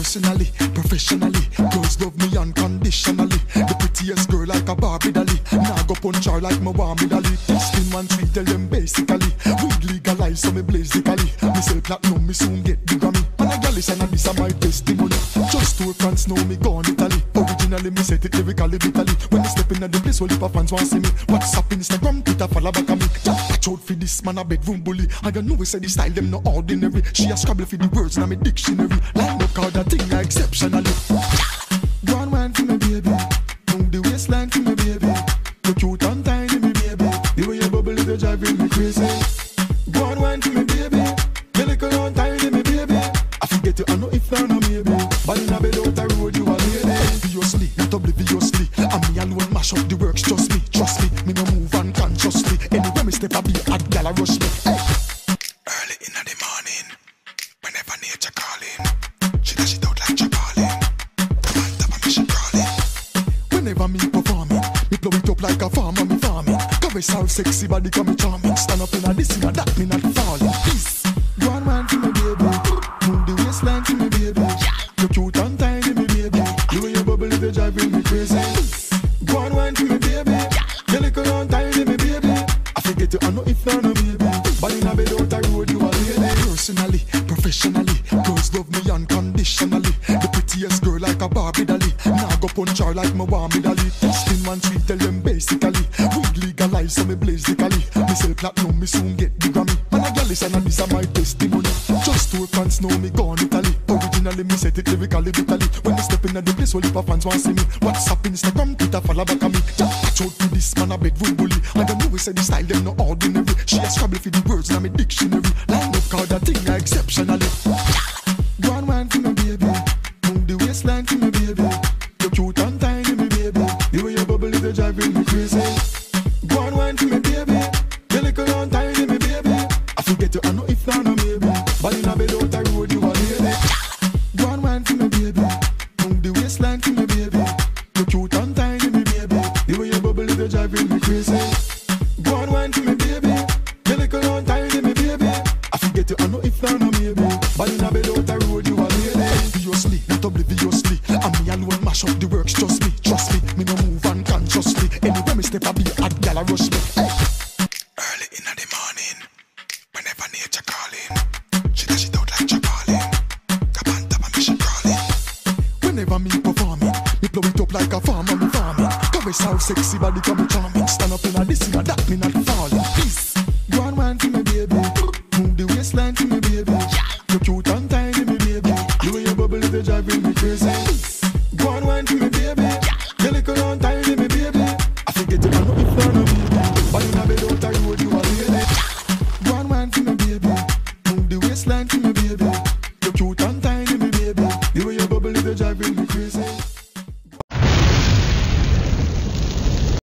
Personally, professionally, girls love me unconditionally. The prettiest girl like a Barbie dolly. Now go punch her like Muhammad Ali. Testing 1 3, tell them basically. Weed legalize so me blazically. Me sell platinum, me soon get the Grammy. And a gal is and this is my testimony. Just 2 France know me gone Italy. Originally me set it lyrically bitterly. When me step in at the place where the fans want see me. WhatsApp, Instagram, Twitter, follow back on me. Watch out for this man a bedroom bully. I don't know we say the style them no ordinary. She a scrabble for the words in my dictionary. Line up card that thing exceptionally. Go on wine for me baby. Move the waistline for me baby. You cute and tiny me baby. The way you bubble is driving me crazy. Go on wine for me baby. You little and tiny me baby. I forget you I know if not no maybe. But in a bed out the road you a lady. Obviously, not obliviously. And me alone mash up the works, just me. Trust me, me no move unconsciously. Anywhere me step a be a gal a rush me. Hey. Early in the morning, whenever nature calling, she dash it out like Chabalin. Come on top of me she crawling. Whenever me performing, me blow it up like a farmer me farming. Caress her sexy body come me charming. Stand up in a this in a that me not falling. Peace. Go on man for me baby. Move the waistline for me baby. You cute and tiny me baby. The way you bubble it driving me crazy. Go on wine for me baby. You little and tiny me baby. I forget you I know if not no baby. But in a bed out the road you a lady. Personally, professionally, girls love me unconditionally. The prettiest girl like a Barbie dolly. Now go punch her like Muhammad Ali. Testing 1 3, tell them basically. Weed legalize so me blazically. Me sell platinum, me soon get the Grammy. And a gal is and this is my testimony. Just 2 fans know me gone Italy. Originally me set it lyrically bitterly. When me step in at the place where the fans want see me. WhatsApp, Instagram, Twitter, follow back on me. Watch out for this man a bedroom bully. I don't know we say the style them no ordinary. She a scrabble for the words in my dictionary. Line up card that thing exceptionally. Go on wine for me baby. Move the waistline for me baby. You cute and tiny me baby. The way you bubble is driving me crazy. Go on wine for me baby. You little and tiny me baby. I forget you I know if not no maybe. But in a bed out the road you a lady. Go on wine for me baby. Move the waistline for me baby. You cute and tiny me baby. The way you bubble is driving me crazy. Go on wine for me baby. You little and tiny me baby. I forget you I know if not no maybe. But in a bed out the road you a lady. Obviously, not obliviously. And me alone mash up the works, just me. Trust me, me no move unconsciously. Anywhere me step a be a gal a rush me. Hey. Early in the morning, whenever nature calling, she dash it out like Chabalin. Come on top of me she crawling. Whenever me performing, me blow it up like a farmer me farming. Caress her sexy body come me charming. Stand up in a this in a that me not falling.